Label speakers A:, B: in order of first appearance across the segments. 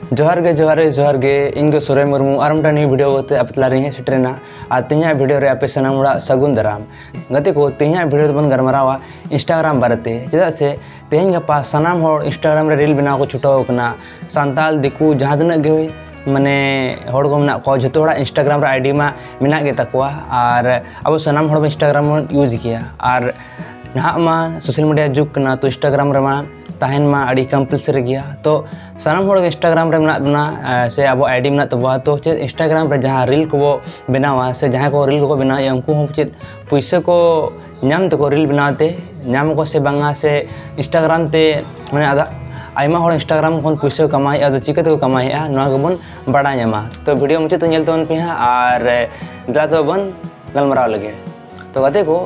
A: जोहार गे इनके सुरे मुर्मू और न्यू वीडियो आप तला रे सेटरेना और तेहा वीडियो रे आपे सनाम ओड़ा सगुन दाराम गते को तेहा वीडियो बन गरमारावा इंस्टाग्राम बारेते चेदा से तेहन गपा सनाम होड़ इंस्टाग्राम रे रील बनाव को छुटाव कना सांताल दिकू जहाँ तक गे माने होड़ को मना को जतो होड़ा इंस्टाग्राम रे आईडी मा मिना गे तकवा और अब सनाम होड़ यूज किया और नहा मा सोशल मीडिया जुग कना तो इंस्टाग्राम रे मा तहन मा अड़ी कंपलसरी गया तो सानाम होड़ इंस्टाग्राम रे मेना बना से अब आईडी मेना तबा तो चे इंस्टाग्राम रे जहाँ रील को बनावा से जहाँ को रील को बनाया उनको हम चे पैसा को नाम तक रील बनाते नाम को से बांगा से इंस्टाग्राम ते माने आदा आयमा होड़ इंस्टाग्राम खन पैसा कमाई आदो चिकते को कमाई नोआ गबन बड़ा नामा तो वीडियो मुझे तो नेल तोन पे और दला तो बन गलमराव लगे तो गते को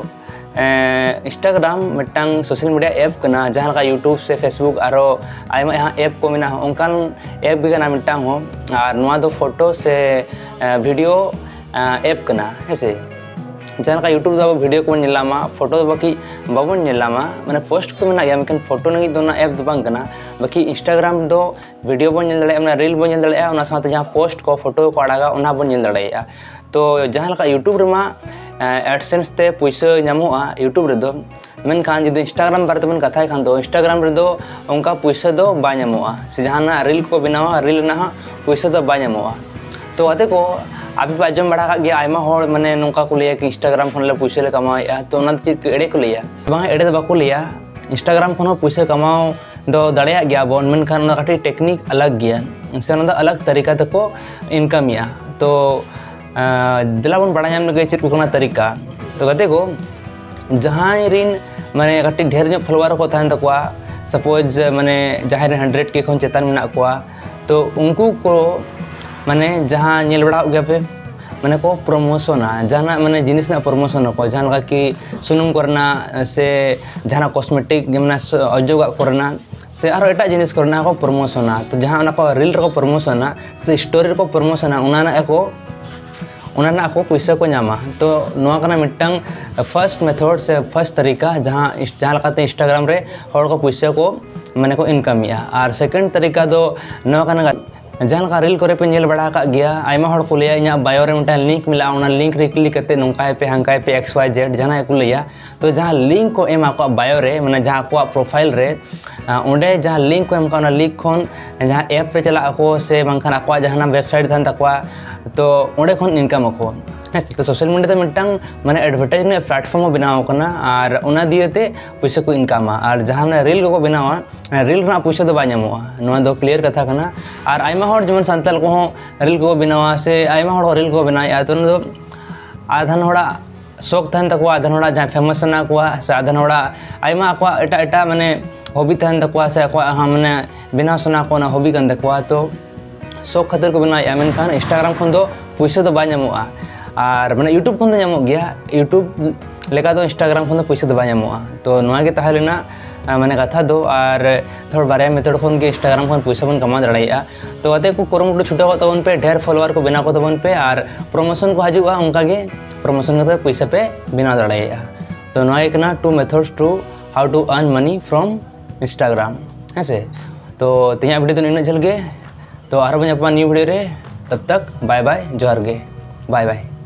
A: इंस्टाग्राम मिट्टांग सोशल मीडिया ऐप कना जहाँ का यूट्यूब से फेसबुक आरो आयमा यहाँ ऐप को मिना उनकान ऐप भी कना मिट्टांग हो और नोआ दो फोटो से वीडियो ऐप कना ऐसे जहाँ का यूट्यूब दो वीडियो को नेलामा फोटो दो बाकी बाबन नेलामा माने पोस्ट तो मिना गया लेकिन फोटो नहीं दोना ऐप दो बांग कना बाकी इंस्टाग्राम दो वीडियो बन नेल दड़े रील बन नेल दड़े उना साथ जहाँ पोस्ट को फोटो को आड़ागा उना बन नेल दड़े तो जहाँ का यूट्यूब रमा एडसेंस ते पैसा नामोगा यूट्यूब रेदो मेनखान जो इंस्टाग्राम बारे बन कथा खान दो इंस्टाग्राम रेदो उनका पैसा दो बा नामोगा से जहाँ रील को बनावा रील ना पैसा दो बा नामोगा तो अते को आप आजम बड़ा गया आयमा होड़ माने नोंका को लिया कि इंस्टाग्राम खन ले पैसा ले कमाया तो उना चीज एड़े को लिया बांग एड़े दो बाको लिया इंस्टाग्राम खन पैसा कमाओ दो दड़िया गया बोन मेनखान काटी टेक्निक अलग गया से अलग तरीका तको इनकम या तो दिला बन बड़ा लगे चेक को तरीका तो गते को जहाँ रिन माने काटी ढेर जो फॉलोअर को तहन तकवा सपोज माने जहाँ 100 के खन चेतान मेना को तो उनको को माने जहाँ नेल बड़ा गया पे माने को प्रमोशन जहाँ माने जिनिस ना प्रमोशन को जहाँ लगा कि सुनुम करना से जहाँ कॉस्मेटिक माने अजोगा करना से और एटा जिनिस करना को प्रमोशन तो जहाँ ना को रील को प्रमोशन से स्टोरी को प्रमोशन उना को उन्होंने को पैसा को नामा तो नोआ मिट्टांग फर्स्ट मेथड से फर्स्ट तरीका जहाँ लगाते इंस्टाग्राम रे होड़ को पैसा को माने को इनकम और सेकंड तरीका दो नोआ जहाँ रील करे पे नेल बड़ा का गया आयमा होड़ को लिया इन बायो रे मिट्टांग लिंक मिला उना लिंक रे क्लिक करते नौकाय पे हंकाय पे XYZ जहाँ को लिया तो जहाँ लिंक को एम को बायो रे माने जहाँ को प्रोफाइल रे उंडे जहाँ लिंक को एम लिंक खन जहाँ ऐप पे चला को से बांखान आको जहाँ वेबसाइट थान तकवा तो उड़े खन इनकम को तो सोशल मीडिया तो मिट्टांग माने एडवर्टाइजमेंट प्लेटफॉर्म बनाव कना और उना दिएते पैसा को इनकम और जहाँ रील को बनावा रील ना पैसा तो बामोगा नोआ दो क्लियर कथा कना और आयमा होड़ जमन सांताल को रील को बनावा से आयमा होड़ रील को बनाया तो आधान होड़ा शौक तहन तकवा आधान होड़ा जहाँ फेमस ना को से आधान होड़ा आयमा को एटा एटा माने हॉबी तहन तकवा से हाँ माने बिना सुना को ना हॉबी कन तकवा तो शौक खातिर को बनाया मेनखान इंस्टाग्राम खन दो पैसा तो बामोगा और माने यूट्यूब खन तो गया यूट्यूब लेका तो इंस्टाग्राम खन तो पैसा तो बामोगा तो नोआ गे ताहलेना माने कथा दो और थोड़ा बारे मेथड खन के इंस्टाग्राम खन पैसा बन कमा दाड़ा तो अते को कुरुमुटु छुटाव तबन पे ढेर फॉलोअर को बना को तबन पे और प्रमोशन को हजुगा उनका गे प्रमोशन करते पैसा पे बना दाड़ा तो नोआ एकना 2 methods to how to earn money from Instagram है से तो तेहा वीडियो तो इन झल गे तो और न्यू वीडियो रे तब तक बाय बाय जोहार गे बाय बाय।